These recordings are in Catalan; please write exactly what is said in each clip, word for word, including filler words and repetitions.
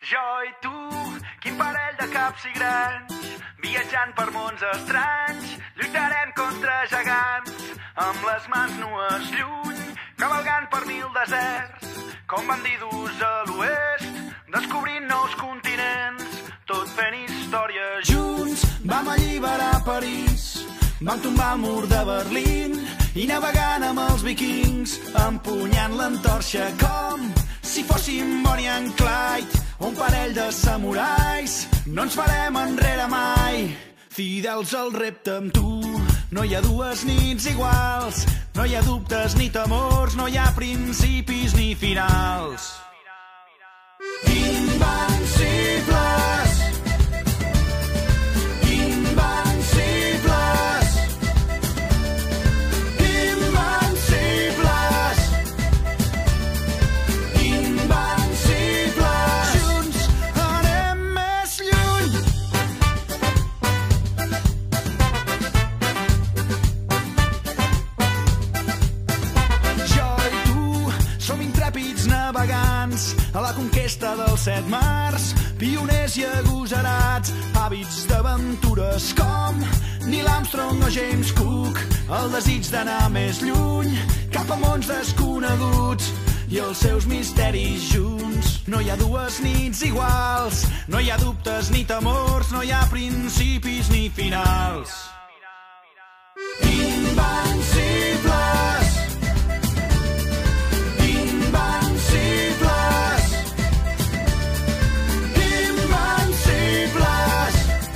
Jo i tu, quin parell de caps i grans, viatjant per mons estranys, lluitarem contra gegants, amb les mans nues lluny, cavalgant per mil deserts, com bandidus a l'oest, descobrint nous continents, tot fent història junts. Vam alliberar París, vam tombar el mur de Berlín i navegant amb els vikings, empunyant l'antorxa com si fóssim Bonnie and Clyde, un parell de samurais. No ens farem enrere mai, fidels al repte amb tu. No hi ha dues nits iguals, no hi ha dubtes ni temors, no hi ha principis ni finals. Invencibles, invencibles, invencibles, invencibles. Junts anem més lluny. Jo i tu som intrèpids navegants a la conquesta dels set mars, pioners i agosarats, hàbits d'aventures com Neil Armstrong o James Cook, el desig d'anar més lluny, cap a mons desconeguts i els seus misteris junts. No hi ha dues nits iguals, no hi ha dubtes ni temors, no hi ha principis ni finals. Invencibles, invencibles, invencibles,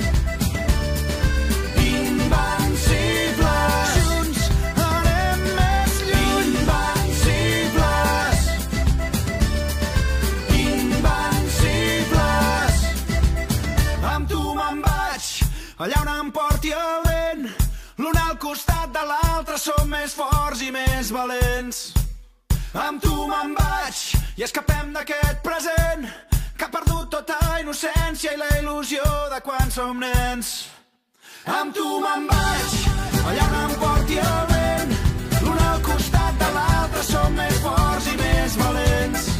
invencibles. Junts anem més lluny. Invencibles, invencibles. Amb tu me'n vaig, allà on em porti el vent. L'un al costat de l'altre som més forts i més valents. Amb tu me'n vaig i escapem d'aquest present que ha perdut tota innocència i la il·lusió de quan som nens. Amb tu me'n vaig, allà on em porti el vent. L'un al costat de l'altre som més forts i més valents.